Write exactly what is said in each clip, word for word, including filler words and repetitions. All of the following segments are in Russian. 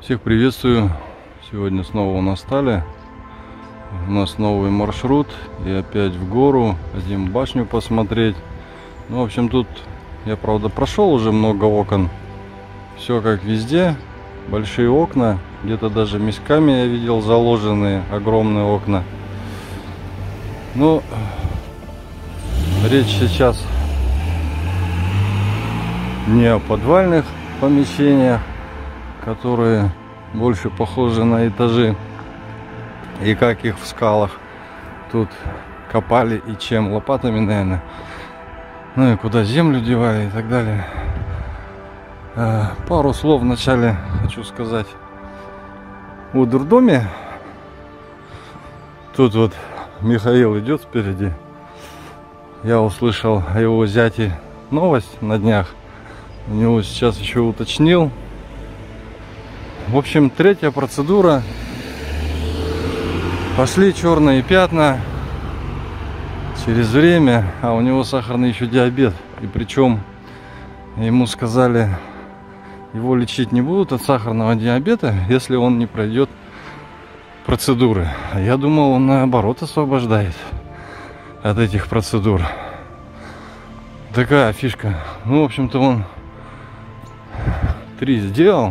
Всех приветствую! Сегодня снова у нас стали. У нас новый маршрут. И опять в гору. Хотим башню посмотреть. Ну, в общем, тут я, правда, прошел уже много окон. Все как везде. Большие окна. Где-то даже мешками я видел заложенные огромные окна. Ну, речь сейчас не о подвальных помещениях, которые больше похожи на этажи, и как их в скалах тут копали и чем, лопатами, наверное, ну и куда землю девали и так далее. Пару слов вначале хочу сказать о дурдоме. Тут вот Михаил идет спереди. Я услышал о его зяте новость на днях. У него сейчас еще уточнил. В общем, третья процедура. Пошли черные пятна. Через время, а у него сахарный еще диабет. И причем ему сказали, его лечить не будут от сахарного диабета, если он не пройдет процедуры. А я думал, он наоборот освобождает от этих процедур. Такая фишка. Ну, в общем-то, он три сделал.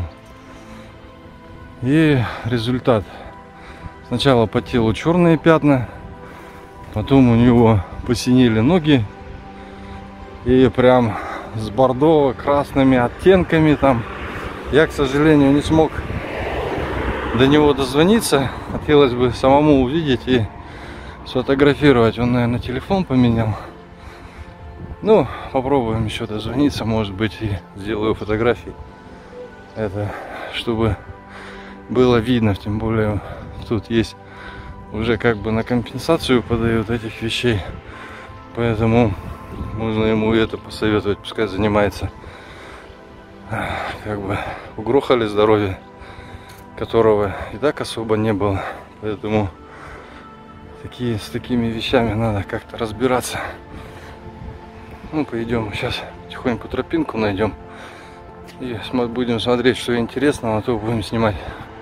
И результат. Сначала по телу черные пятна, потом у него посинели ноги, и прям с бордово-красными оттенками там. Я, к сожалению, не смог до него дозвониться. Хотелось бы самому увидеть и сфотографировать. Он, наверное, телефон поменял. Ну, попробуем еще дозвониться, может быть, и сделаю фотографии. Это чтобы было видно, тем более тут есть уже как бы на компенсацию подают этих вещей, поэтому можно ему это посоветовать, пускай занимается. Как бы угрохали здоровье, которого и так особо не было, поэтому такие, с такими вещами надо как-то разбираться. Ну, пойдем сейчас потихоньку тропинку найдем и будем смотреть, что интересного, а то будем снимать.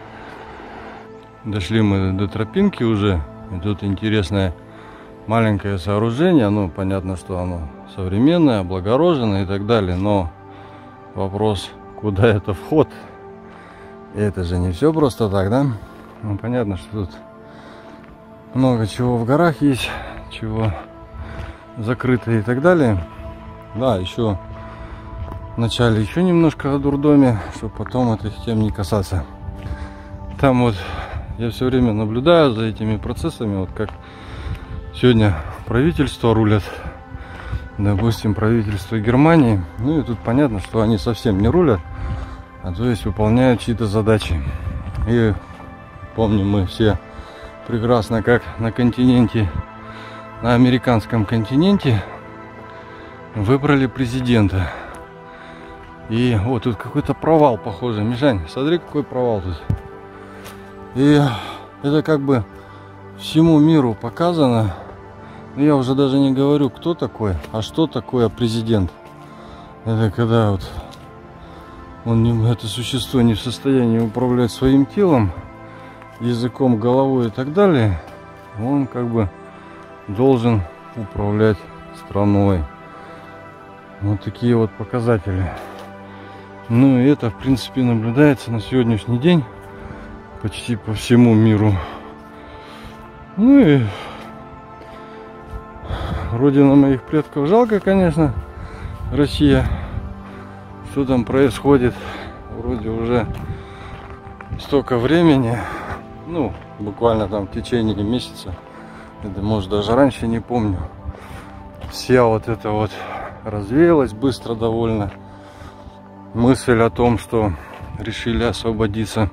Дошли мы до тропинки уже. И тут интересное маленькое сооружение. Ну, понятно, что оно современное, облагороженное и так далее. Но вопрос, куда это вход? И это же не все просто так, да? Ну, понятно, что тут много чего в горах есть, чего закрыто и так далее. Да, еще вначале еще немножко о дурдоме, чтобы потом этих тем не касаться. Там вот я все время наблюдаю за этими процессами, вот как сегодня правительство рулят, допустим, правительство Германии. Ну и тут понятно, что они совсем не рулят, а то есть выполняют чьи-то задачи. И помним мы все прекрасно, как на континенте, на американском континенте выбрали президента. И вот тут какой-то провал, похоже. Мишань, смотри, какой провал тут. И это как бы всему миру показано. Я уже даже не говорю, кто такой, а что такое президент. Это когда вот он не, это существо не в состоянии управлять своим телом, языком, головой и так далее. Он как бы должен управлять страной. Вот такие вот показатели. Ну и это, в принципе, наблюдается на сегодняшний день почти по всему миру. Ну и родина моих предков жалко, конечно, Россия. Что там происходит? Вроде уже столько времени, ну, буквально там в течение месяца, это может даже раньше, не помню. Вся вот это вот развеялась быстро довольно. Мысль о том, что решили освободиться.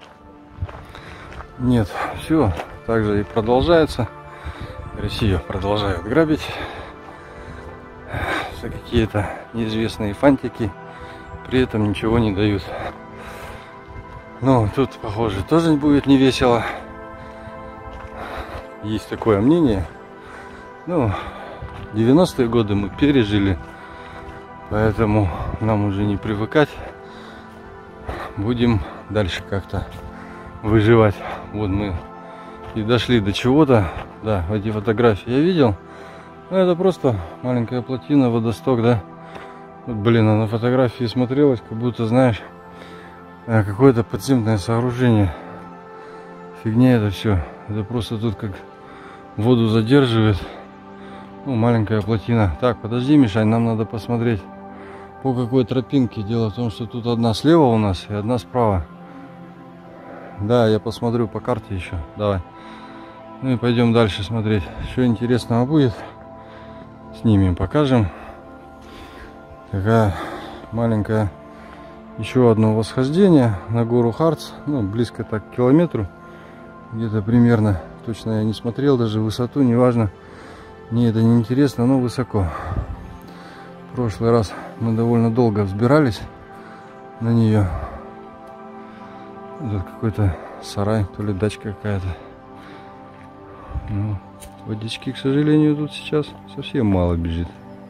Нет, все, также и продолжается. Россию продолжают грабить за какие-то неизвестные фантики, при этом ничего не дают. Но тут, похоже, тоже будет не весело. Есть такое мнение. Ну, девяностые годы мы пережили, поэтому нам уже не привыкать. будем дальше как-то выживать. Вот мы и дошли до чего-то. Да, эти фотографии я видел. Ну, это просто маленькая плотина, водосток, да. Вот, блин, а на фотографии смотрелось, как будто, знаешь, какое-то подземное сооружение. Фигня это все. Это просто тут как воду задерживает. Ну, маленькая плотина. Так, подожди, Мишань, нам надо посмотреть, по какой тропинке. Дело в том, что тут одна слева у нас и одна справа. Да, я посмотрю по карте еще. Давай. Ну и пойдем дальше смотреть. Что интересного будет, снимем, покажем. Такая маленькая еще одно восхождение на гору Харц. Ну, близко так к километру. Где-то примерно. Точно я не смотрел даже высоту, неважно. Мне это не интересно, но высоко. В прошлый раз мы довольно долго взбирались на нее. Тут какой-то сарай, то ли дачка какая-то. Ну, водички, к сожалению, тут сейчас совсем мало бежит.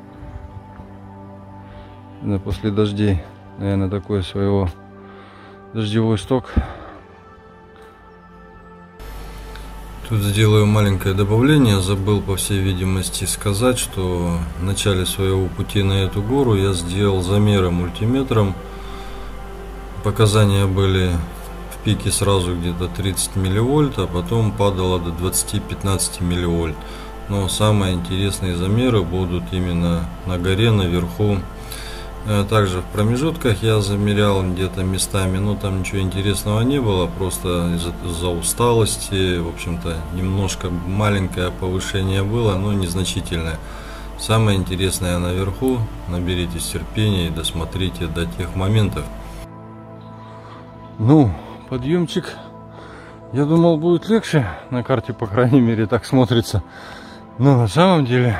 Да, после дождей, наверное, такой своего дождевой сток. Тут сделаю маленькое добавление. Забыл, по всей видимости, сказать, что в начале своего пути на эту гору я сделал замеры мультиметром. Показания были в пике сразу где-то тридцать милливольт, а потом падало до двадцати-пятнадцати милливольт. Но самые интересные замеры будут именно на горе, наверху. Также в промежутках я замерял где-то местами, но там ничего интересного не было, просто из-за усталости, в общем-то, немножко маленькое повышение было, но незначительное. Самое интересное наверху. Наберитесь терпения и досмотрите до тех моментов. Ну, подъемчик, я думал, будет легче, на карте, по крайней мере, так смотрится, но на самом деле...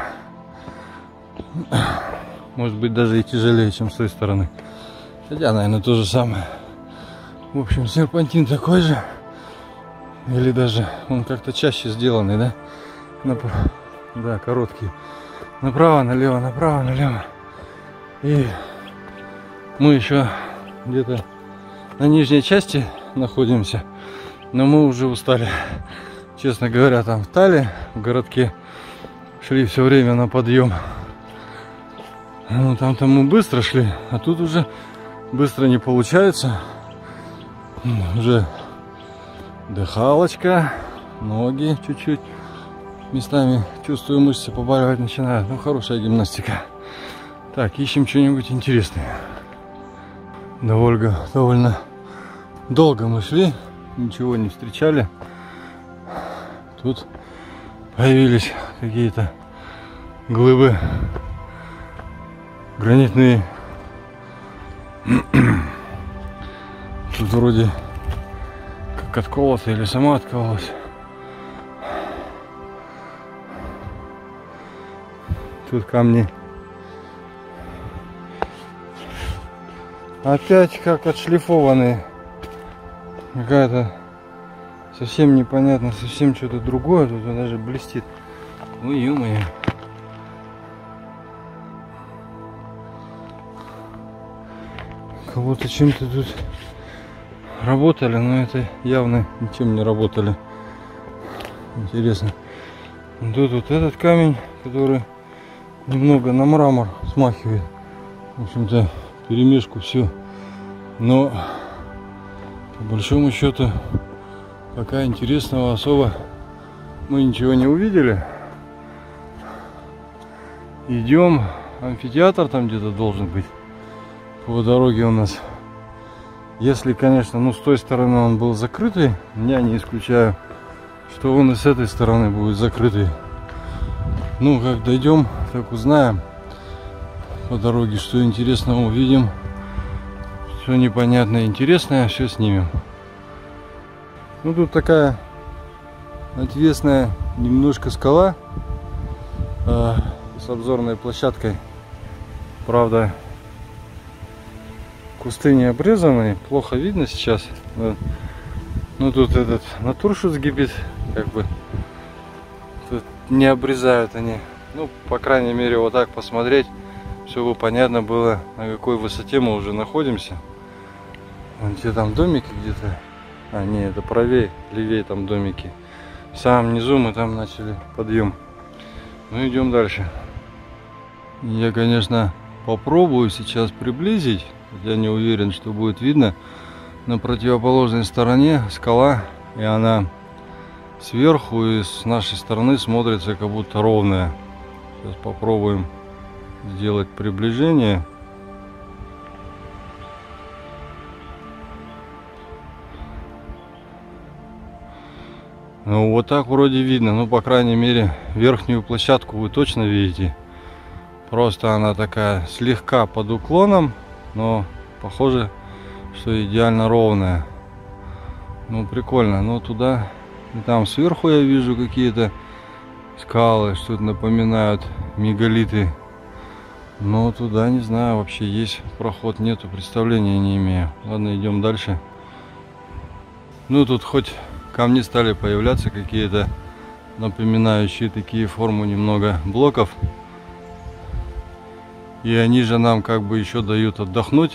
Может быть, даже и тяжелее, чем с той стороны. Хотя, наверное, то же самое. В общем, серпантин такой же. Или даже он как-то чаще сделанный, да? Нап... Да, короткий. Направо, налево, направо, налево. И мы еще где-то на нижней части находимся. Но мы уже устали. Честно говоря, там в Тале, в городке, шли все время на подъем. Ну, там-то мы быстро шли, а тут уже быстро не получается. Уже дыхалочка, ноги чуть-чуть. Местами чувствую, мышцы побаливать начинают. Ну, хорошая гимнастика. Так, ищем что-нибудь интересное. Довольно, довольно долго мы шли, ничего не встречали. Тут появились какие-то глыбы гранитные. Тут вроде как отколото или сама откололась. Тут камни опять как отшлифованные. Какая-то совсем непонятно, совсем что-то другое. Тут он даже блестит. Ой, ё-моё. Кого-то чем-то тут работали, но это явно ничем не работали. Интересно. Тут вот этот камень, который немного на мрамор смахивает. В общем-то, перемешку все. Но по большому счету пока интересного особо мы ничего не увидели. Идем. Амфитеатр там где-то должен быть по дороге у нас. Если, конечно, ну с той стороны он был закрытый, я не исключаю, что он и с этой стороны будет закрытый. Ну, как дойдем, так узнаем по дороге, что интересного увидим, что непонятное, интересное, все снимем. Ну, тут такая отвесная немножко скала э, с обзорной площадкой. Правда, кусты не обрезаны, плохо видно сейчас. Ну, тут этот натуршутсгебит, как бы, тут не обрезают они. Ну, по крайней мере, вот так посмотреть, чтобы понятно было, на какой высоте мы уже находимся. Вон те там домики где-то. А, не, это правее, левее там домики. В самом низу мы там начали подъем. Ну, идем дальше. Я, конечно, попробую сейчас приблизить. Я не уверен, что будет видно. На противоположной стороне скала, и она сверху и с нашей стороны смотрится как будто ровная. Сейчас попробуем сделать приближение. Ну вот так вроде видно, ну по крайней мере верхнюю площадку вы точно видите. Просто она такая слегка под уклоном, но похоже, что идеально ровная. Ну прикольно, но туда и там сверху я вижу какие-то скалы, что-то напоминают мегалиты. Но туда не знаю, вообще есть проход, нету, представления не имею. Ладно, идем дальше. Ну тут хоть камни стали появляться какие-то, напоминающие такие форму немного блоков. И они же нам как бы еще дают отдохнуть.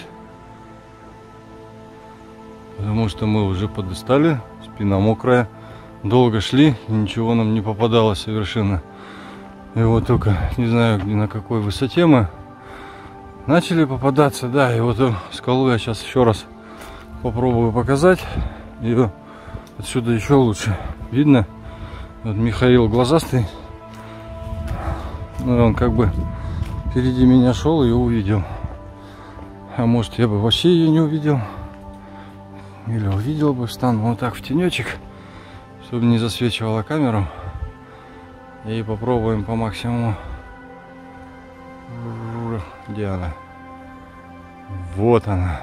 Потому что мы уже подустали, спина мокрая. Долго шли, и ничего нам не попадалось совершенно. И вот только не знаю, где, на какой высоте мы начали попадаться. Да, и вот эту скалу я сейчас еще раз попробую показать. Ее отсюда еще лучше видно. Вот Михаил глазастый. Ну, он как бы впереди меня шел и увидел. А может, я бы вообще ее не увидел. Или увидел бы, встану вот так в тенечек, чтобы не засвечивала камеру. И попробуем по максимуму. Где она? Вот она.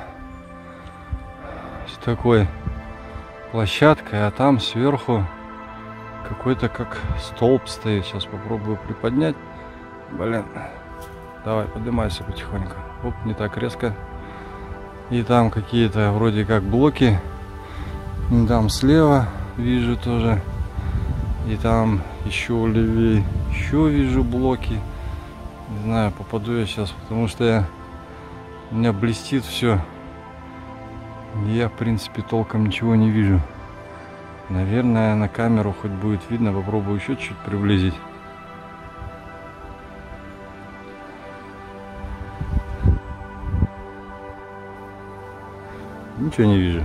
С такой площадкой, а там сверху какой-то как столб стоит. Сейчас попробую приподнять. Блин. Давай, поднимайся потихоньку. Оп, не так резко. И там какие-то вроде как блоки. И там слева вижу тоже. И там еще левее еще вижу блоки. Не знаю, попаду я сейчас, потому что я, у меня блестит все. Я, в принципе, толком ничего не вижу. Наверное, на камеру хоть будет видно. Попробую еще чуть приблизить. Ничего не вижу.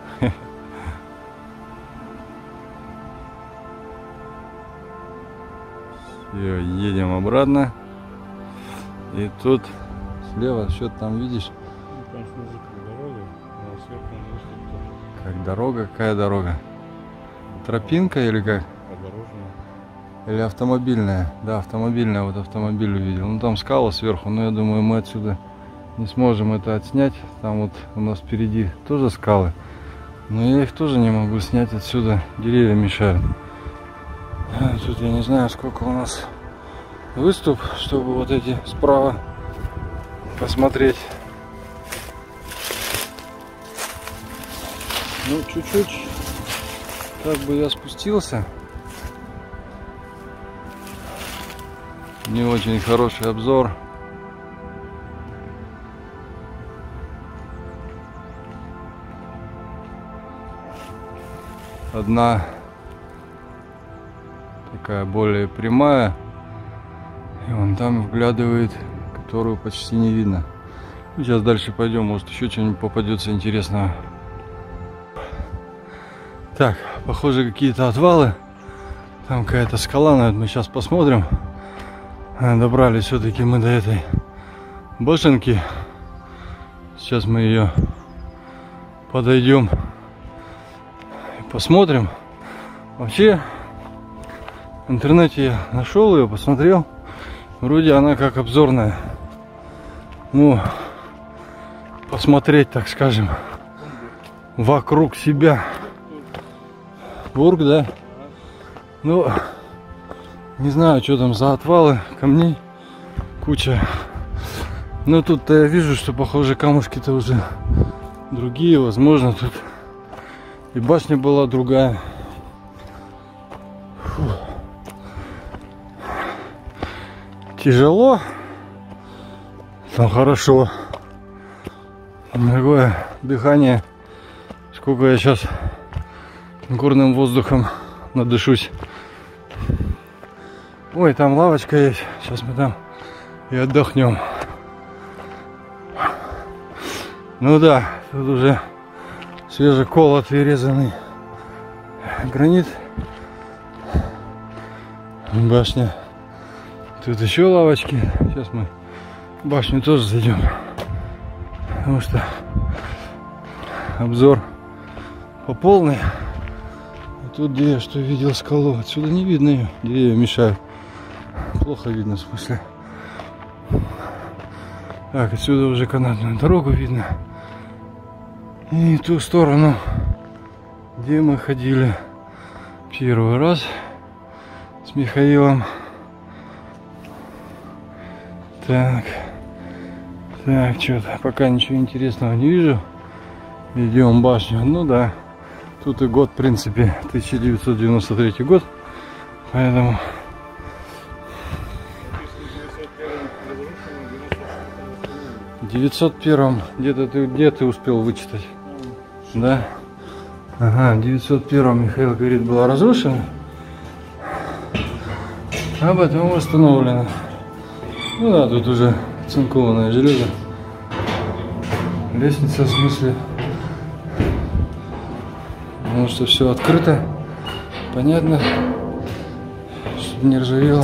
Все, едем обратно. И тут слева что-то там видишь? Как дорога? Какая дорога? Тропинка или как? Или автомобильная? Да, автомобильная. Вот автомобиль увидел. Ну там скала сверху, но я думаю, мы отсюда не сможем это отснять. Там вот у нас впереди тоже скалы. Но я их тоже не могу снять отсюда. Деревья мешают. А тут я не знаю, сколько у нас выступ, чтобы вот эти справа посмотреть. Ну, чуть-чуть как бы я спустился. Не очень хороший обзор. Одна такая более прямая, и вон там вглядывает, которую почти не видно. Сейчас дальше пойдем, может еще что-нибудь попадется интересного. Так, похоже, какие-то отвалы. Там какая-то скала, наверное, мы сейчас посмотрим. Добрались все-таки мы до этой башенки. Сейчас мы ее подойдем и посмотрим. Вообще, в интернете я нашел ее, посмотрел. Вроде она как обзорная. Ну, посмотреть, так скажем, вокруг себя. Бург, да? Ну, не знаю, что там за отвалы камней. Куча. Но тут-то я вижу, что, похоже, камушки-то уже другие. Возможно, тут и башня была другая. Фу. Тяжело, но хорошо. Другое дыхание Сколько я сейчас горным воздухом надышусь. Ой, там лавочка есть. Сейчас мы там и отдохнем. Ну да, тут уже свежеколотый резанный гранит. Башня. Тут еще лавочки. Сейчас мы в башню тоже зайдем. Потому что обзор по полной. А тут где я что видел скалу. Отсюда не видно ее. Деревья мешают. Плохо видно, в смысле. Так, отсюда уже канатную дорогу видно. И ту сторону, где мы ходили первый раз с Михаилом. Так, так, что-то пока ничего интересного не вижу. Идем в башню. Ну да, тут и год, в принципе, тысяча девятьсот девяносто третий год, поэтому... В девятьсот первом, где-то ты, где ты успел вычитать? Да? Ага, в девятьсот первом, Михаил говорит, была разрушена, а потом восстановлена. Ну да, тут уже цинкованное железо. Лестница, в смысле, потому что все открыто, понятно, чтобы не ржавело.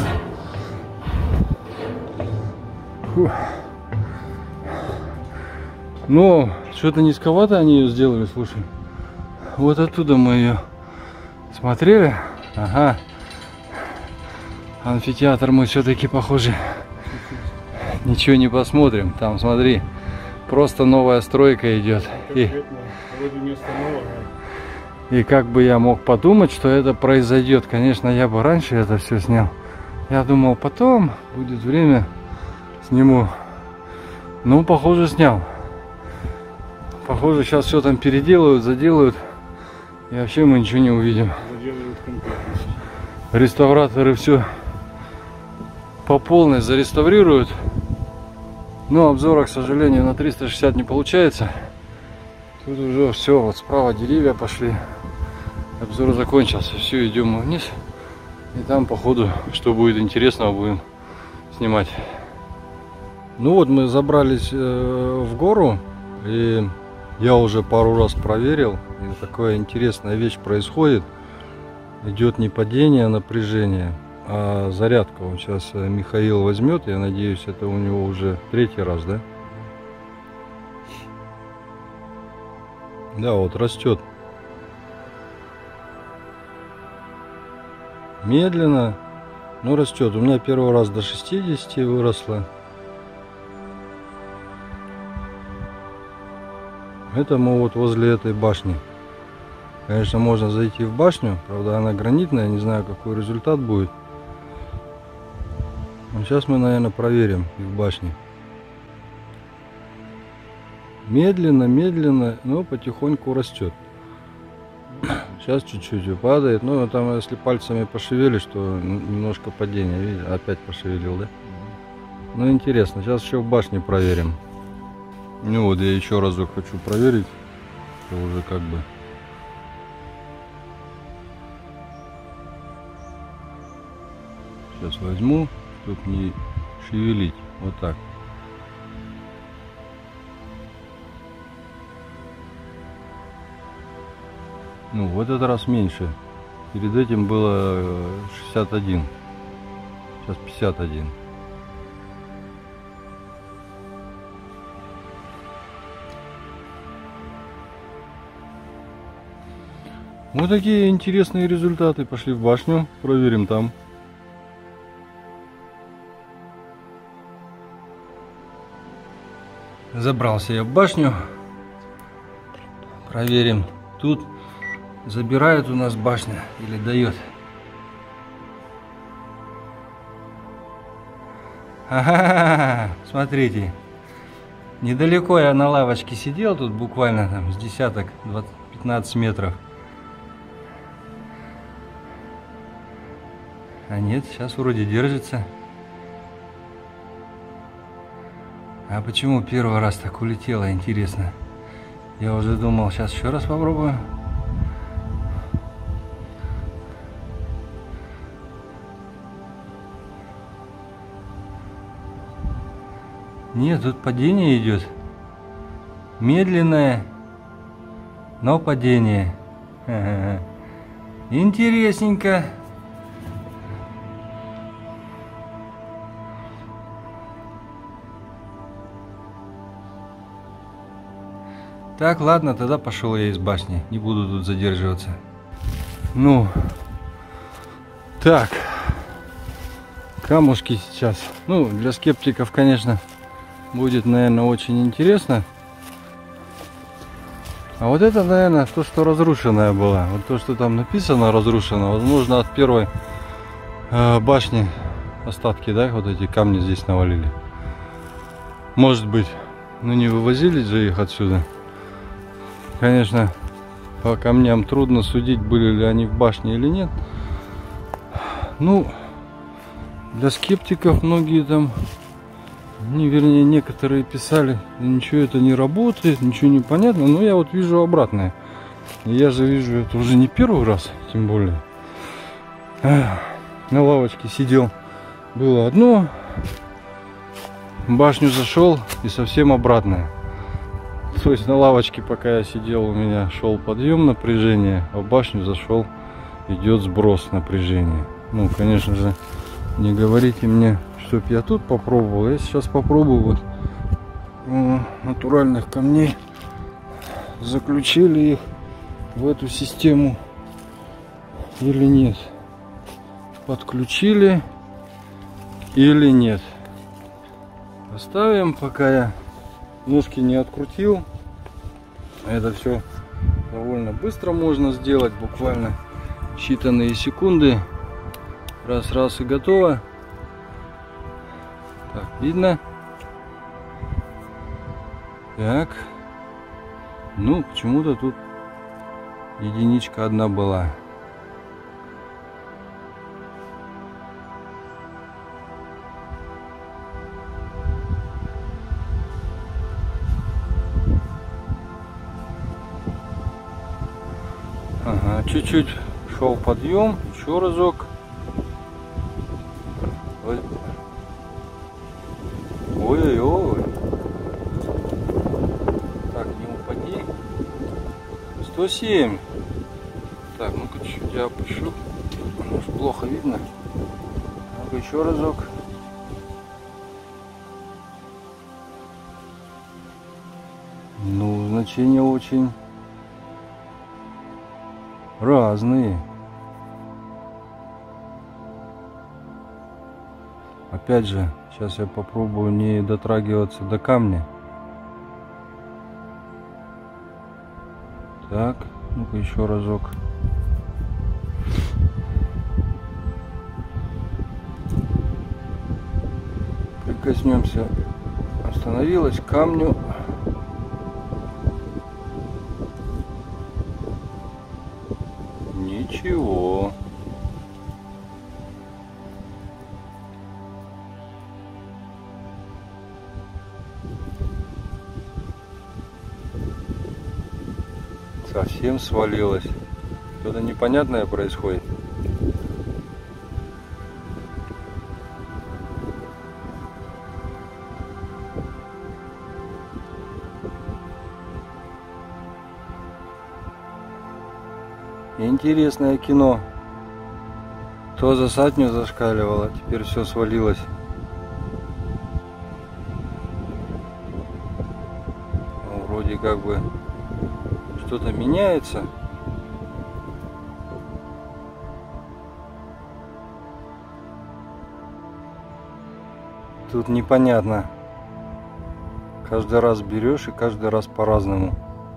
Фух. Но что-то низковато они ее сделали, слушай. Вот оттуда мы ее смотрели. Ага. Амфитеатр мы все-таки, похоже, ничего не посмотрим. Там, смотри, просто новая стройка идет. И, и как бы я мог подумать, что это произойдет. Конечно, я бы раньше это все снял. Я думал, потом будет время, сниму. Ну, похоже, снял. Похоже, сейчас все там переделают, заделают. И вообще мы ничего не увидим. Реставраторы все по полной зареставрируют. Но обзора, к сожалению, на триста шестьдесят не получается. Тут уже все, вот справа деревья пошли. Обзор закончился. Все, идем мы вниз. И там, походу, что будет интересного, будем снимать. Ну вот, мы забрались э, в гору. И я уже пару раз проверил, и такая интересная вещь происходит. Идет не падение напряжения, а зарядка. Вот сейчас Михаил возьмет, я надеюсь, это у него уже третий раз, да? Да, вот растет. Медленно, но растет. У меня первый раз до шестидесяти выросло. Это мы вот возле этой башни. Конечно, можно зайти в башню, правда она гранитная, не знаю, какой результат будет. Но сейчас мы, наверное, проверим и в башне. Медленно, медленно, но потихоньку растет. Сейчас чуть-чуть падает, но там, если пальцами пошевелишь, то немножко падение, видишь, опять пошевелил, да? Ну, интересно, сейчас еще в башне проверим. Ну вот, я еще разок хочу проверить, что уже как бы... Сейчас возьму, чтобы не шевелить, вот так. Ну, в этот раз меньше. Перед этим было шестьдесят один, сейчас пятьдесят один. Вот такие интересные результаты. Пошли в башню, проверим там. Забрался я в башню. Проверим. Тут забирает у нас башня или дает. Ага, смотрите. Недалеко я на лавочке сидел, тут буквально там с десяток, двадцать-пятнадцать метров. А нет, сейчас вроде держится. А почему первый раз так улетело, интересно? Я уже думал, сейчас еще раз попробую. Нет, тут падение идет. Медленное, но падение. Ага. Интересненько. Так, ладно, тогда пошел я из башни. Не буду тут задерживаться. Ну, так. Камушки сейчас. Ну, для скептиков, конечно, будет, наверное, очень интересно. А вот это, наверное, то, что разрушенное было. Вот то, что там написано разрушено. Возможно, от первой э, башни остатки, да, вот эти камни здесь навалили. Может быть. Но не вывозили же их отсюда. Конечно, по камням трудно судить, были ли они в башне или нет. Ну, для скептиков многие там, не, вернее, некоторые писали, ничего это не работает, ничего не понятно. Но я вот вижу обратное. И я же вижу это уже не первый раз, тем более. На лавочке сидел, было одно, в башню зашел и совсем обратное. То есть на лавочке, пока я сидел, у меня шел подъем напряжения, а в башню зашел, идет сброс напряжения. Ну, конечно же, не говорите мне, чтоб я тут попробовал. Я сейчас попробую вот о, натуральных камней. Заключили их в эту систему или нет? Подключили или нет? Оставим, пока я ножки не открутил. Это все довольно быстро можно сделать, буквально считанные секунды. Раз, раз и готово. Так, видно? Так. Ну, почему-то тут единичка одна была. Ага, чуть-чуть шел подъем, еще разок. Ой-ой-ой. Так, не упади. сто семь. Так, ну-ка чуть я опущу. Может, плохо видно. Ну-ка еще разок. Ну, значения очень разные. Опять же, сейчас я попробую не дотрагиваться до камня. Так, ну-ка еще разок. Прикоснемся. Остановилась к камню. Ничего. Совсем свалилось. Что-то непонятное происходит. Интересное кино. То за сотню зашкаливало, теперь все свалилось. Ну, вроде как бы что-то меняется. Тут непонятно. Каждый раз берешь и каждый раз по-разному.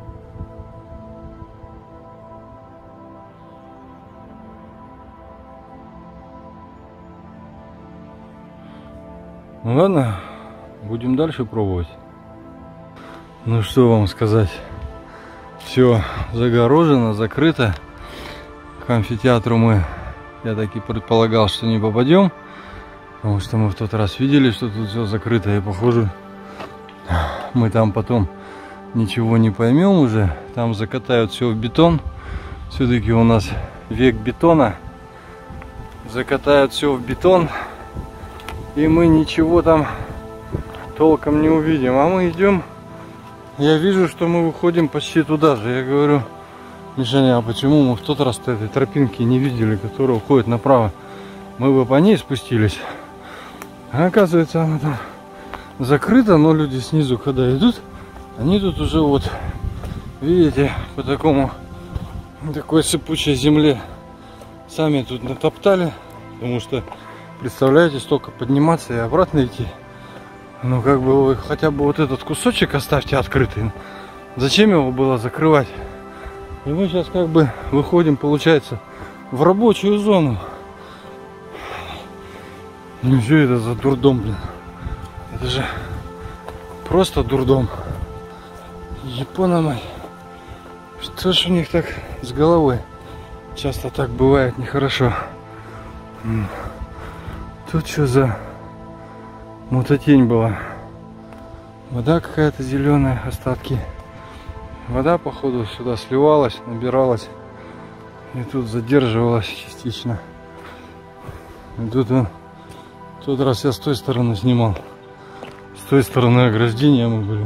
Ну ладно, будем дальше пробовать. Ну что вам сказать. Все загорожено, закрыто. К амфитеатру мы, я так и предполагал, что не попадем. Потому что мы в тот раз видели, что тут все закрыто. И похоже, мы там потом ничего не поймем уже. Там закатают все в бетон. Все-таки у нас век бетона. Закатают все в бетон. И мы ничего там толком не увидим. А мы идем. Я вижу, что мы выходим почти туда же. Я говорю: Мишаня, а почему мы в тот раз этой тропинки не видели, которая уходит направо? Мы бы по ней спустились. А оказывается, она там закрыта, но люди снизу, когда идут, они тут уже вот, видите, по такому, такой сыпучей земле сами тут натоптали. Потому что, представляете, столько подниматься и обратно идти. Ну, как бы вы хотя бы вот этот кусочек оставьте открытый. Зачем его было закрывать? И мы сейчас как бы выходим, получается, в рабочую зону. Ну, что это за дурдом, блин? Это же просто дурдом. Япона мать. Что ж у них так с головой? Часто так бывает нехорошо. Тут что за мутатень была? Вода какая-то зеленая, остатки. Вода, походу, сюда сливалась, набиралась. И тут задерживалась частично. И тут он... В тот раз я с той стороны снимал. С той стороны ограждения мы были.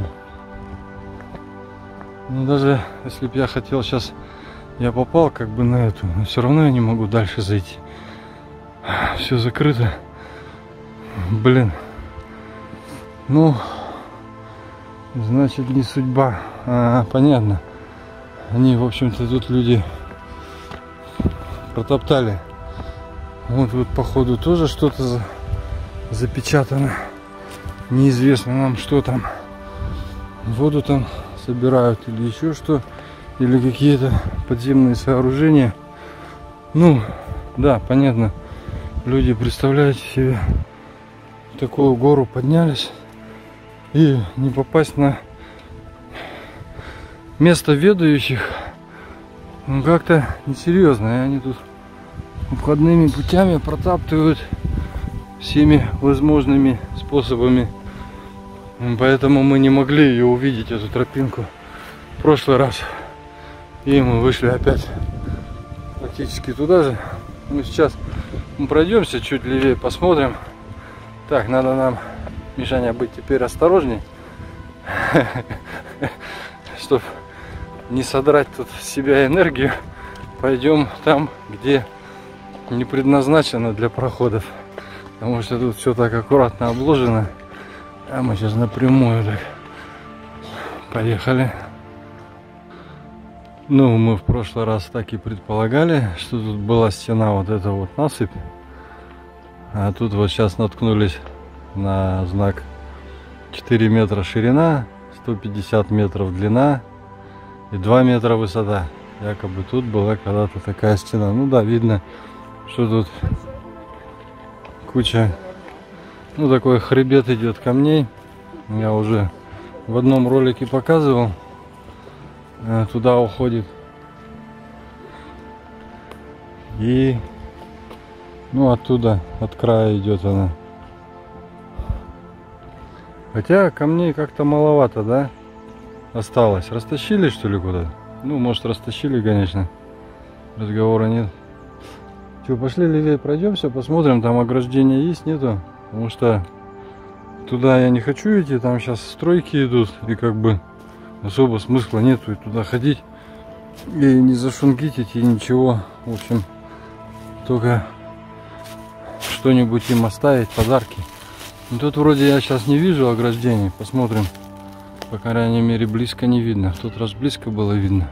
Но даже если бы я хотел сейчас, я попал как бы на эту, но все равно я не могу дальше зайти. Все закрыто. Блин. Ну, значит, не судьба. А, понятно. Они, в общем-то, тут люди протоптали. Вот, вот, походу, тоже что-то за... запечатано. Неизвестно нам, что там. Воду там собирают или еще что. Или какие-то подземные сооружения. Ну, да, понятно. Люди, представляете себе, такую гору поднялись. И не попасть на место ведающих, ну, как-то несерьезно. И они тут обходными путями протаптывают всеми возможными способами. Поэтому мы не могли ее увидеть, эту тропинку, в прошлый раз. И мы вышли опять практически туда же. Ну, сейчас мы пройдемся чуть левее, посмотрим. Так, надо нам, Мишаня, быть теперь осторожней, чтобы не содрать тут с себя энергию. Пойдем там, где не предназначено для проходов. Потому что тут все так аккуратно обложено. А мы сейчас напрямую так поехали. Ну, мы в прошлый раз так и предполагали, что тут была стена, вот эта вот насыпь. А тут вот сейчас наткнулись на знак четыре метра ширина, сто пятьдесят метров длина и два метра высота. Якобы тут была когда-то такая стена. Ну да, видно, что тут куча, ну, такой хребет идет камней. Я уже в одном ролике показывал. Туда уходит. И, ну, оттуда, от края идет она. Хотя камней как-то маловато, да? Осталось. Растащили, что ли, куда? Ну, может, растащили, конечно. Разговора нет. Что, пошли левее пройдемся, посмотрим, там ограждения есть, нету. Потому что туда я не хочу идти, там сейчас стройки идут. И как бы особо смысла нету и туда ходить. И не зашунгитить, и ничего. В общем, только что-нибудь им оставить, подарки. Но тут вроде я сейчас не вижу ограждений. Посмотрим. По крайней мере, близко не видно. В тот раз близко было видно.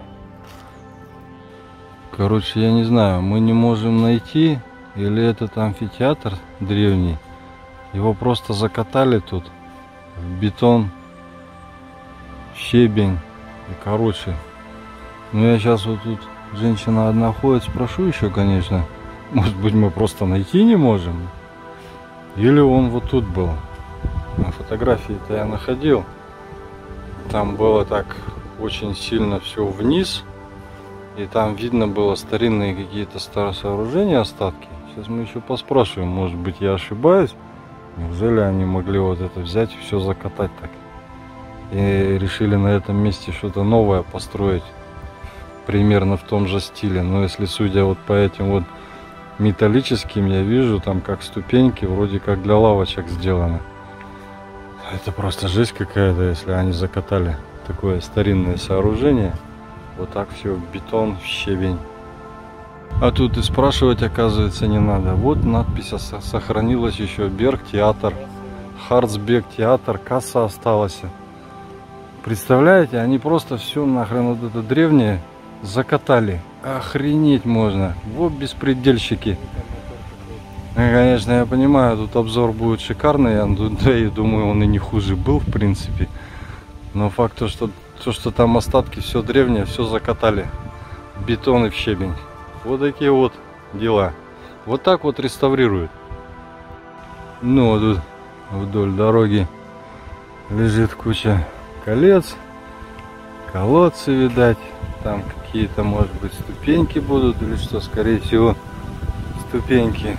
Короче, я не знаю, мы не можем найти, или этот амфитеатр древний. Его просто закатали тут в бетон, щебень. И, короче, ну я сейчас вот тут, женщина одна ходит, спрошу еще, конечно. Может быть, мы просто найти не можем? Или он вот тут был? На фотографии-то я находил. Там было так очень сильно все вниз. И там видно было старинные какие-то старые сооружения, остатки. Сейчас мы еще поспрашиваем, может быть, я ошибаюсь. Неужели они могли вот это взять и все закатать так? И решили на этом месте что-то новое построить. Примерно в том же стиле. Но если судя вот по этим вот металлическим, я вижу там как ступеньки, вроде как для лавочек сделаны. Это просто жесть какая-то, если они закатали такое старинное сооружение. Вот так все в бетон, в щебень. А тут и спрашивать, оказывается, не надо. Вот надпись сохранилась еще. Берг-театр, Харцберг-театр, касса осталась. Представляете, они просто все нахрен вот это древнее закатали. Охренеть можно. Вот беспредельщики. И, конечно, я понимаю, тут обзор будет шикарный. Я, да, и думаю, он и не хуже был, в принципе. Но факт то, что то, что там остатки, все древнее, все закатали. Бетон и в щебень. Вот такие вот дела. Вот так вот реставрируют. Ну, тут вдоль дороги лежит куча колец. Колодцы, видать. Там какие-то, может быть, ступеньки будут. Или что, скорее всего, ступеньки.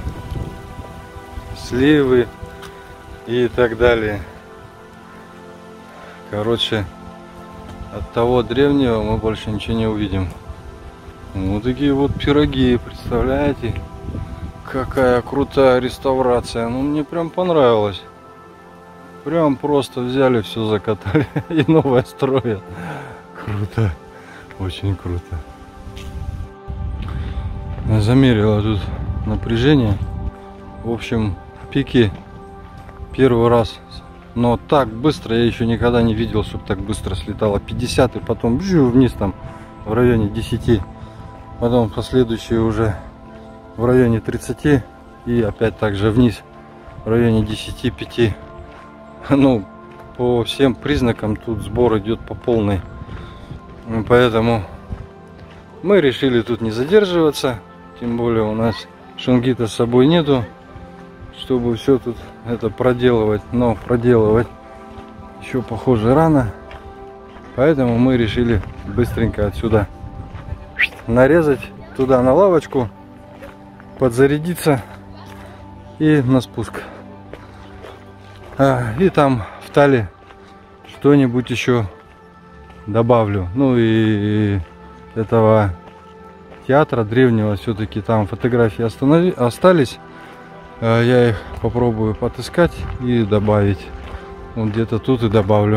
Сливы и так далее. Короче, от того древнего мы больше ничего не увидим. Вот такие вот пироги, представляете? Какая крутая реставрация. Ну, мне прям понравилось. Прям просто взяли, все закатали и новое строят. Круто. Очень круто. Замерила тут напряжение. В общем, пики первый раз. Но так быстро я еще никогда не видел, чтобы так быстро слетало. пятьдесят и потом бжу, вниз там в районе десяти. Потом последующие уже в районе тридцати. И опять также вниз в районе десяти пяти. Ну, по всем признакам тут сбор идет по полной. Поэтому мы решили тут не задерживаться. Тем более у нас шунгита с собой нету, чтобы все тут это проделывать. Но проделывать еще, похоже, рано. Поэтому мы решили быстренько отсюда нарезать туда на лавочку, подзарядиться и на спуск. А, и там в тале что-нибудь еще добавлю. Ну и этого театра древнего, все-таки там фотографии останови, остались. Я их попробую потыскать и добавить. Вот где-то тут и добавлю.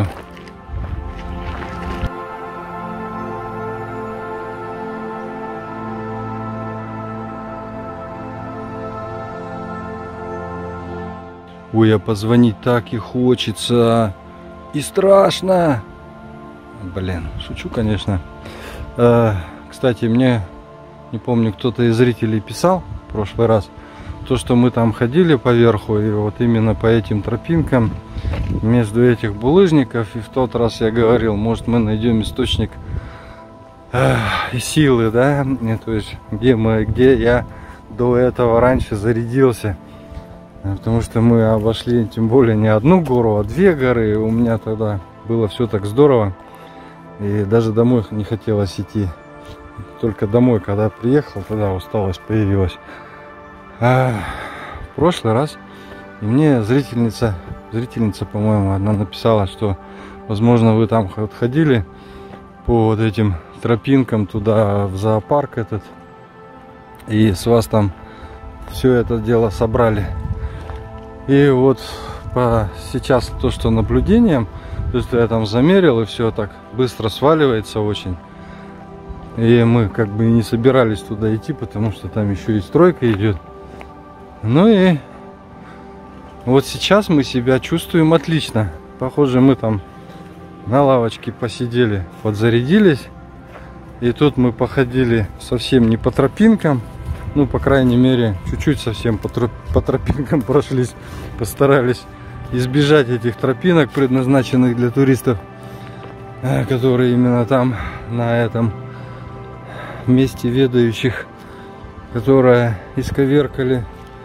Ой, а позвонить так и хочется. И страшно. Блин, шучу, конечно. Кстати, мне, не помню, кто-то из зрителей писал в прошлый раз, то, что мы там ходили по верху, и вот именно по этим тропинкам между этих булыжников, и в тот раз я говорил, может, мы найдем источник э, силы, да, и, то есть где мы, где я до этого раньше зарядился, потому что мы обошли тем более не одну гору, а две горы, и у меня тогда было все так здорово, и даже домой не хотелось идти, только домой, когда приехал, тогда усталость появилась. А в прошлый раз мне зрительница, зрительница, по-моему, одна написала, что, возможно, вы там ходили по вот этим тропинкам туда в зоопарк этот, и с вас там все это дело собрали. И вот по сейчас то, что наблюдением, то, что я там замерил, и все так быстро сваливается очень. И мы как бы не собирались туда идти, потому что там еще и стройка идет. Ну и вот сейчас мы себя чувствуем отлично. Похоже, мы там на лавочке посидели, подзарядились. И тут мы походили совсем не по тропинкам. Ну, по крайней мере, чуть-чуть совсем по, троп по тропинкам прошлись. Постарались избежать этих тропинок, предназначенных для туристов, которые именно там, на этом месте ведающих, которое исковеркали.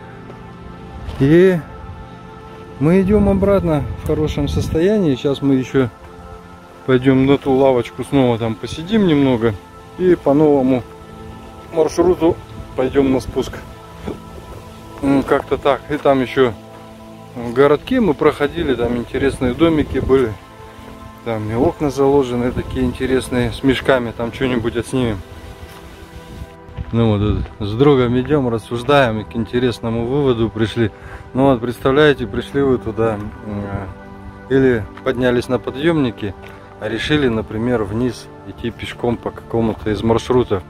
И мы идем обратно в хорошем состоянии. Сейчас мы еще пойдем на ту лавочку, снова там посидим немного. И по новому маршруту пойдем на спуск. Как-то так. И там еще в городке мы проходили, там интересные домики были. Там и окна заложены такие интересные, с мешками, там что-нибудь отснимем. Ну вот с другом идем, рассуждаем и к интересному выводу пришли. Ну вот представляете, пришли вы туда или поднялись на подъемники, а решили, например, вниз идти пешком по какому-то из маршрутов.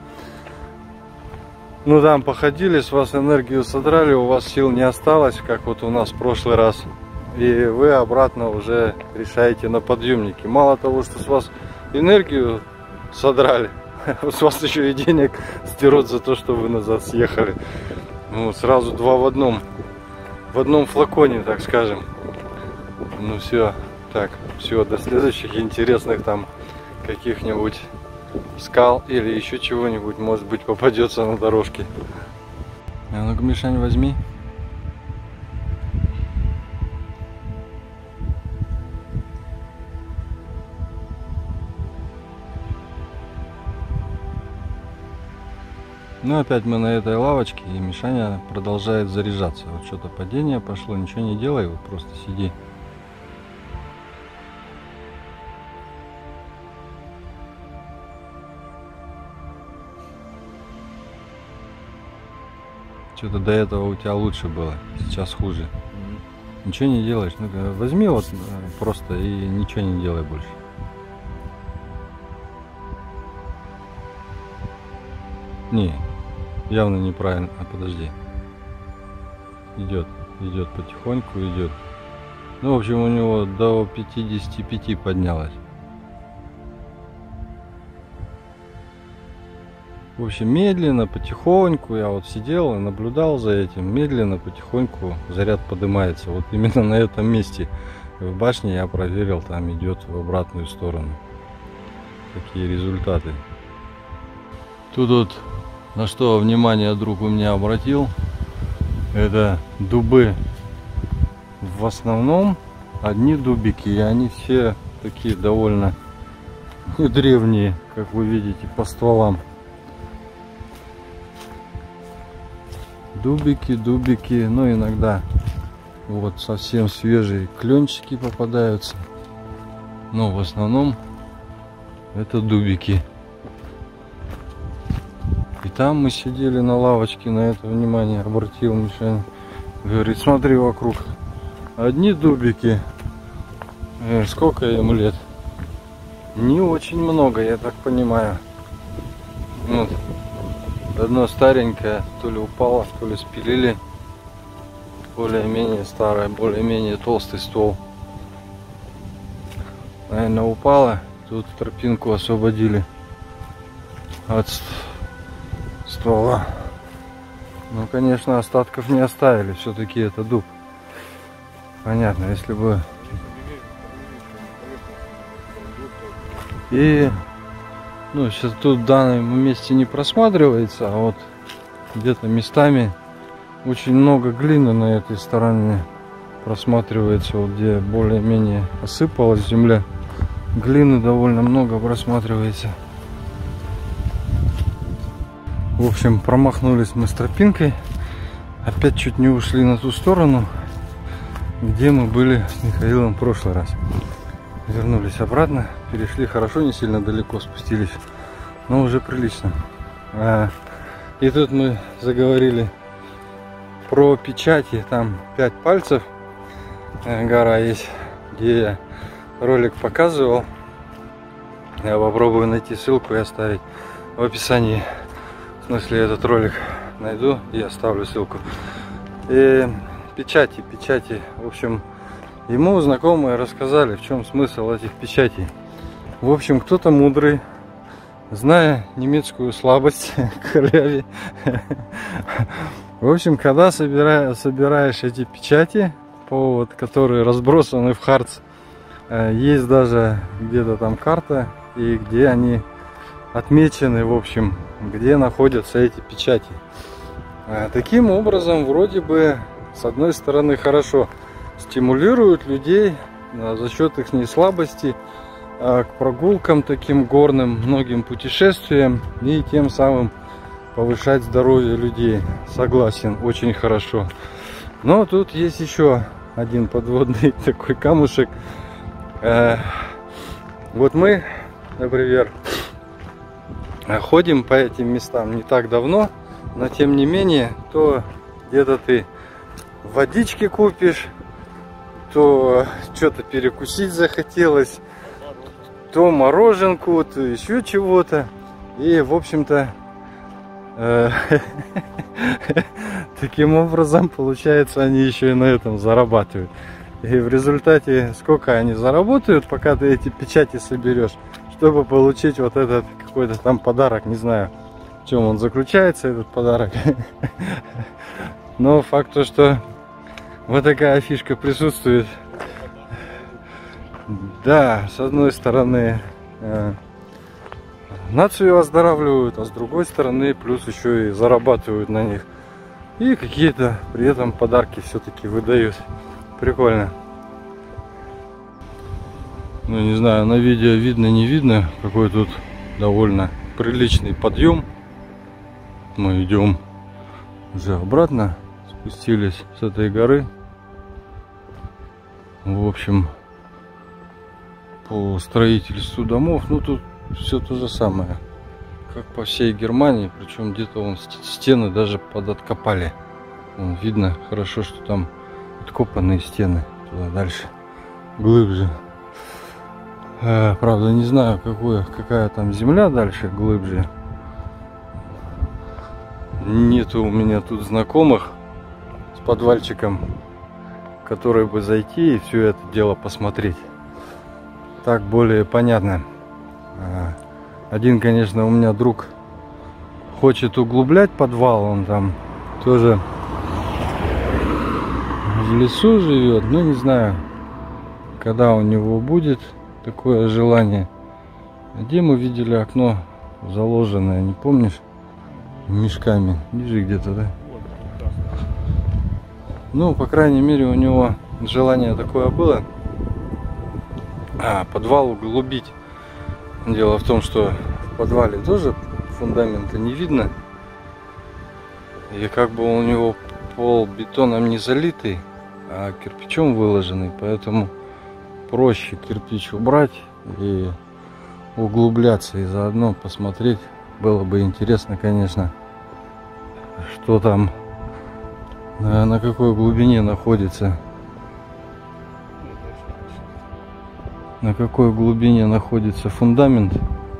Ну там походили, с вас энергию содрали, у вас сил не осталось, как вот у нас в прошлый раз. И вы обратно уже решаете на подъемнике. Мало того, что с вас энергию содрали, с вас еще и денег стерут за то, что вы назад съехали. Ну, сразу два в одном. В одном флаконе, так скажем. Ну все. Так, все, до следующих интересных там каких-нибудь скал или еще чего-нибудь, может быть, попадется на дорожке. А ну-ка, Мишань, возьми. Ну опять мы на этой лавочке, и Мишаня продолжает заряжаться. Вот что-то падение пошло, ничего не делай, вот просто сиди. Что-то до этого у тебя лучше было, сейчас хуже. Mm-hmm. Ничего не делаешь, ну возьми вот просто и ничего не делай больше. Не, явно неправильно. А подожди. Идет, идет потихоньку, идет. Ну, в общем, у него до пятидесяти пяти поднялось. В общем, медленно, потихоньку, я вот сидел и наблюдал за этим. Медленно, потихоньку заряд поднимается. Вот именно на этом месте в башне я проверил, там идет в обратную сторону. Такие результаты. Тут вот на что внимание друг у меня обратил, это дубы. В основном одни дубики, и они все такие довольно древние, как вы видите по стволам. Дубики, дубики, ну иногда вот совсем свежие кленчики попадаются, но в основном это дубики. И там мы сидели на лавочке, на это внимание обратил Мишаня. Говорит, смотри вокруг, одни дубики. Э, сколько им лет? Не очень много, я так понимаю. Вот. Одно старенькое, то ли упало, то ли спилили. Более-менее старое, более-менее толстый ствол. Наверное, упало. Тут тропинку освободили от ствола. Ну, конечно, остатков не оставили. Все-таки это дуб. Понятно, если бы... И... Ну, сейчас тут в данном месте не просматривается, а вот где-то местами очень много глины на этой стороне просматривается, вот где более-менее осыпалась земля. Глины довольно много просматривается. В общем, промахнулись мы с тропинкой. Опять чуть не ушли на ту сторону, где мы были с Михаилом в прошлый раз. Вернулись обратно, перешли хорошо, не сильно далеко спустились, но уже прилично. А, и тут мы заговорили про печати, там пять пальцев гора есть, где я ролик показывал. Я попробую найти ссылку и оставить в описании. В смысле, этот ролик найду и оставлю ссылку. И печати, печати, в общем, ему знакомые рассказали, в чем смысл этих печатей. В общем, кто-то мудрый, зная немецкую слабость к халяве, в общем, когда собираешь, собираешь эти печати, по, вот, которые разбросаны в Харц, есть даже где-то там карта, и где они отмечены, в общем, где находятся эти печати. Таким образом, вроде бы, с одной стороны, хорошо стимулируют людей за счет их слабости к прогулкам таким горным, многим путешествиям, и тем самым повышать здоровье людей. Согласен, очень хорошо. Но тут есть еще один подводный такой камушек. Вот мы, например, ходим по этим местам не так давно, но тем не менее, то где-то ты водички купишь, то что-то перекусить захотелось, то мороженку, то еще чего-то. И, в общем-то, э, таким образом, получается, они еще и на этом зарабатывают. И в результате, сколько они заработают, пока ты эти печати соберешь, чтобы получить вот этот какой-то там подарок, не знаю, в чем он заключается, этот подарок. Но факт то, что вот такая фишка присутствует. Да, с одной стороны э, нацию оздоравливают, а с другой стороны плюс еще и зарабатывают на них. И какие-то при этом подарки все-таки выдают. Прикольно. Ну не знаю, на видео видно, не видно, какой тут довольно приличный подъем. Мы идем уже обратно, спустились с этой горы. В общем, по строительству домов, ну тут все то же самое, как по всей Германии, причем где-то вон стены даже подоткопали. Вон видно хорошо, что там откопанные стены туда дальше, глубже. А, правда, не знаю, какое, какая там земля дальше, глубже. Нету у меня тут знакомых с подвальчиком, которые бы зайти и все это дело посмотреть. Так более понятно. Один, конечно, у меня друг хочет углублять подвал, он там тоже в лесу живет, но не знаю, когда у него будет такое желание. Где мы видели окно заложенное, не помнишь? Мешками, ниже где-то, да? Ну, по крайней мере, у него желание такое было. А, подвал углубить. Дело в том, что в подвале тоже фундамента не видно. И как бы у него пол бетоном не залитый, а кирпичом выложенный. Поэтому проще кирпич убрать и углубляться. И заодно посмотреть. Было бы интересно, конечно, что там, на, на какой глубине находится. На какой глубине находится фундамент.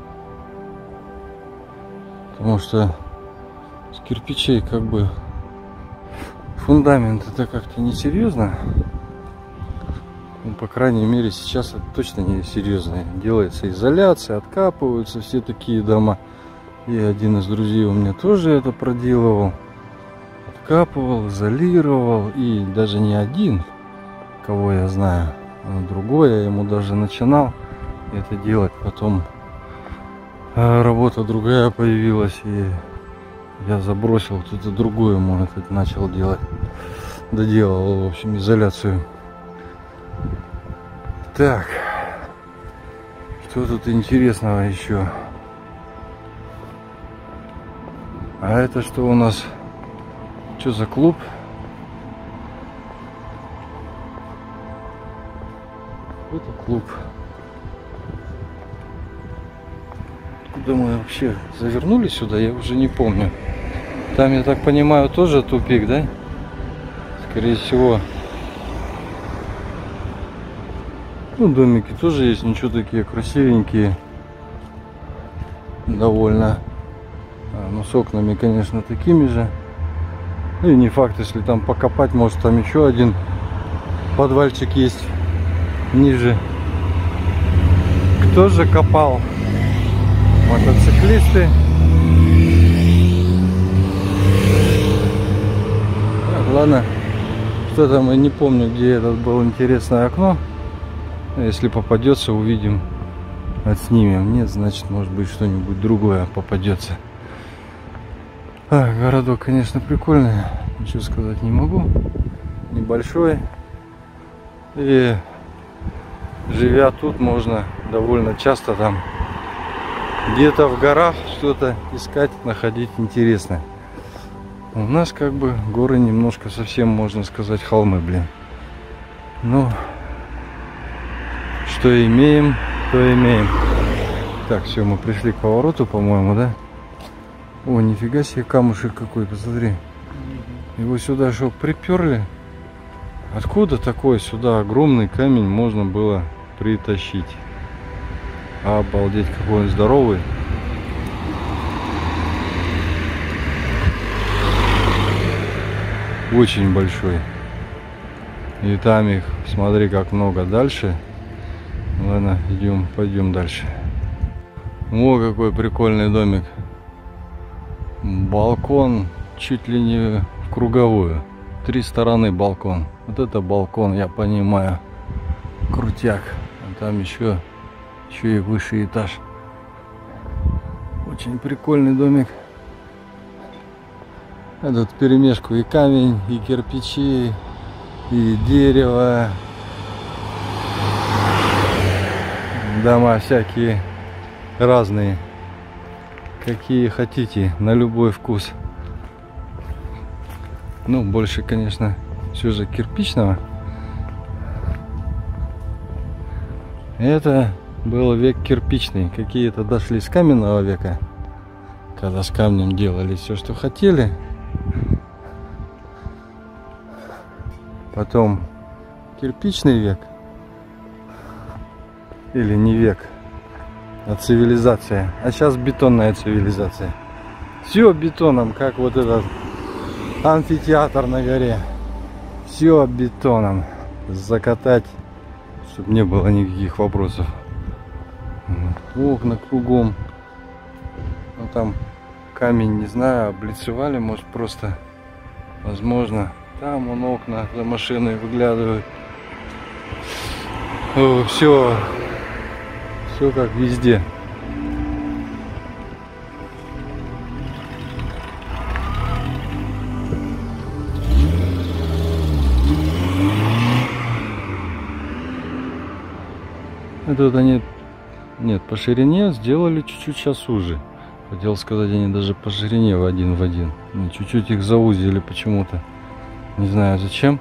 Потому что с кирпичей как бы фундамент это как-то несерьезно. Ну, по крайней мере, сейчас это точно не серьезно. Делается изоляция, откапываются все такие дома. И один из друзей у меня тоже это проделывал. Откапывал, изолировал. И даже не один, кого я знаю. Другой, я ему даже начинал это делать, потом работа другая появилась, и я забросил, кто-то другой ему это начал делать, доделал, в общем, изоляцию. Так, что тут интересного еще? А это что у нас? Что за клуб? Это клуб. Куда мы вообще завернули сюда, я уже не помню. Там, я так понимаю, тоже тупик, да? Скорее всего. Ну, домики тоже есть, ничего, такие красивенькие. Довольно. А, ну, с окнами, конечно, такими же. Ну и не факт, если там покопать, может там еще один подвальчик есть. Ниже. Кто же копал? Мотоциклисты. Так, ладно. Что там, я не помню, где этот было интересное окно. Если попадется, увидим, отснимем. Нет, значит, может быть, что-нибудь другое попадется. А, городок, конечно, прикольный. Ничего сказать не могу. Небольшой. И живя тут, можно довольно часто там где-то в горах что-то искать, находить интересное. У нас как бы горы немножко совсем, можно сказать, холмы, блин. Ну, что имеем, то имеем. Так, все, мы пришли к повороту, по-моему, да? О, нифига себе, камушек какой, посмотри. Его сюда что, приперли? Откуда такой сюда огромный камень можно было притащить? Обалдеть, какой он здоровый. Очень большой. И там их, смотри, как много дальше. Ладно, идем, пойдем дальше. О, какой прикольный домик. Балкон чуть ли не в круговую. Три стороны балкон. Вот это балкон, я понимаю. Крутяк. А там еще, еще и высший этаж. Очень прикольный домик. Этот перемешку и камень, и кирпичи, и дерево. Дома всякие разные. Какие хотите, на любой вкус. Ну, больше, конечно, все же кирпичного. Это был век кирпичный. Какие-то дошли с каменного века, когда с камнем делали все, что хотели. Потом кирпичный век. Или не век, а цивилизация. А сейчас бетонная цивилизация. Все бетоном, как вот этот амфитеатр на горе. Все бетоном. Закатать, чтобы не было никаких вопросов. Окна кругом. Ну там камень, не знаю, облицевали, может просто. Возможно. Там вон окна за машиной выглядывают. О, все. Все как везде. Тут они, нет, по ширине сделали чуть-чуть сейчас уже. Хотел сказать, они даже по ширине в один в один. Чуть-чуть их заузили почему-то. Не знаю зачем.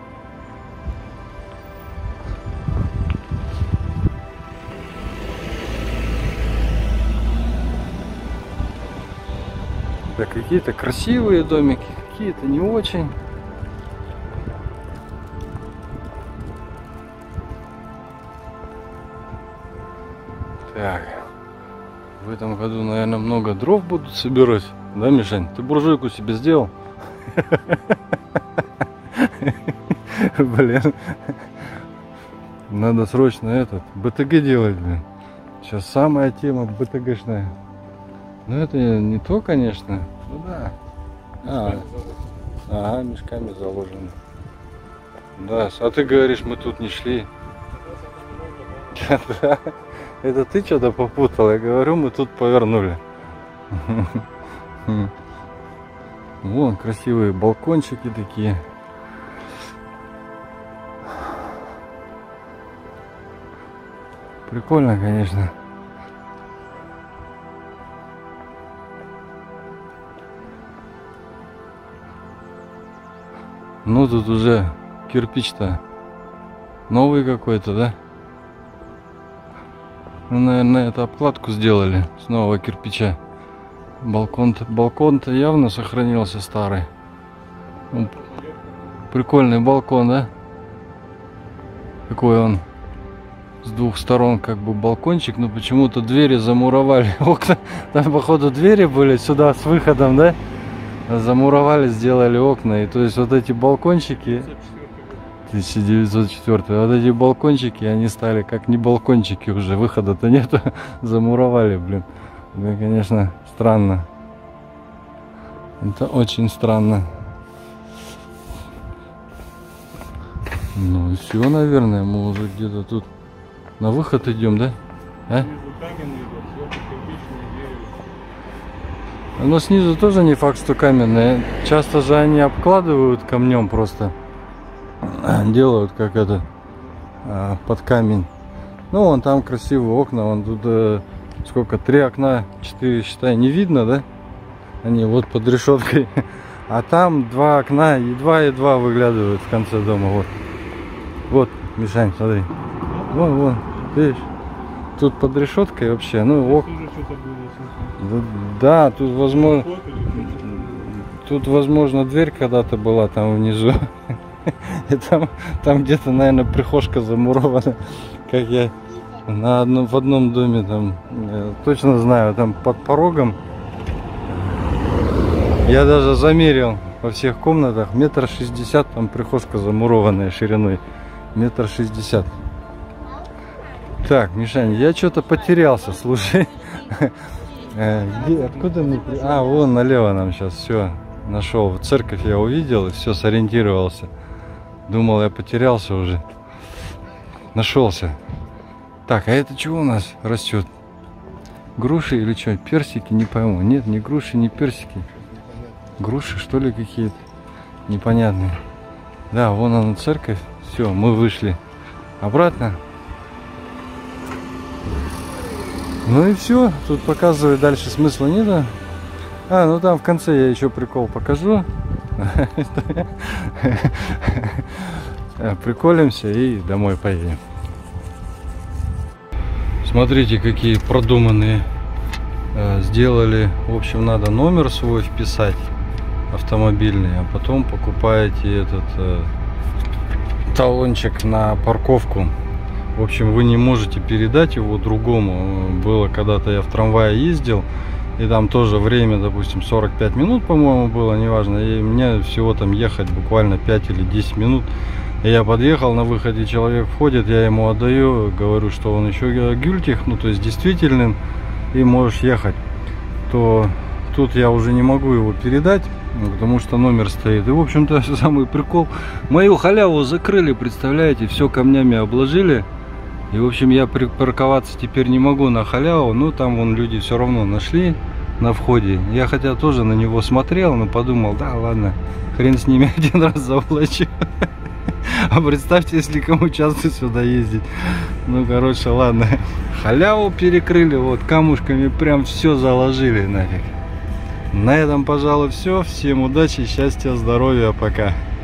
Да, какие-то красивые домики, какие-то не очень. Так, в этом году, наверное, много дров будут собирать. Да, Мишань? Ты буржуйку себе сделал? Блин. Надо срочно этот БТГ делать, блин. Сейчас самая тема БТГшная. Ну это не то, конечно. Ну да. А, ага, мешками заложены. Да, а ты говоришь, мы тут не шли. Да. Это ты что-то попутал. Я говорю, мы тут повернули. Вон красивые балкончики такие. Прикольно, конечно. Ну тут уже кирпич-то новый какой-то, да? Ну, наверное, это обкладку сделали с нового кирпича. Балкон-то балкон-то явно сохранился старый. Прикольный балкон, да? Какой он с двух сторон как бы балкончик, но почему-то двери замуровали. Окна, там походу двери были сюда с выходом, да? Замуровали, сделали окна. И то есть вот эти балкончики тысяча девятьсот четвёртый, вот эти балкончики, они стали как не балкончики уже, выхода-то нету. Замуровали, блин. Это, конечно, странно. Это очень странно. Ну и все, наверное, мы уже где-то тут на выход идем, да? А? Но снизу тоже не факт, что каменные. Часто же они обкладывают камнем просто. Делают как это под камень. Ну вон там красивые окна. Вон тут э, сколько? Три окна, четыре, считай, не видно, да? Они вот под решеткой. А там два окна едва-едва выглядывают в конце дома. Вот. Вот, Мишань, смотри. Вон, вон, видишь? тут под решеткой вообще, ну ок. Да, да, тут возможно, тут возможно дверь когда-то была там внизу. И там, там где-то, наверное, прихожка замурована, как я на одном, в одном доме там, я точно знаю, там под порогом. Я даже замерил во всех комнатах, метр шестьдесят, там прихожка замурованная шириной, метр шестьдесят. Так, Мишань, я что-то потерялся, слушай. Где, откуда мы? А, вон налево нам сейчас, все, нашел. Церковь я увидел и все, сориентировался. Думал, я потерялся уже. Нашелся. Так, а это чего у нас растет? Груши или что? Персики? Не пойму. Нет, не груши, не персики. Груши, что ли, какие-то? Непонятные. Да, вон она церковь. Все, мы вышли обратно. Ну и все. Тут показывать дальше смысла нет. А, ну там в конце я еще прикол покажу. Приколимся и домой поедем. Смотрите, какие продуманные сделали. В общем, надо номер свой вписать автомобильный, а потом покупаете этот э, талончик на парковку. В общем, вы не можете передать его другому. Было когда-то я в трамвае ездил, и там тоже время, допустим, сорок пять минут, по-моему, было, неважно. И мне всего там ехать буквально пять или десять минут. И я подъехал, на выходе человек входит, я ему отдаю, говорю, что он еще гültig, ну то есть действительным, и можешь ехать. То тут я уже не могу его передать, потому что номер стоит. И в общем-то самый прикол, мою халяву закрыли, представляете, все камнями обложили. И в общем я припарковаться теперь не могу на халяву, но там вон люди все равно нашли на входе. Я хотя тоже на него смотрел, но подумал, да ладно, хрен с ними, один раз заплачу. А представьте, если кому часто сюда ездить. Ну, короче, ладно. Халяву перекрыли, вот камушками прям все заложили нафиг. На этом, пожалуй, все. Всем удачи, счастья, здоровья, пока.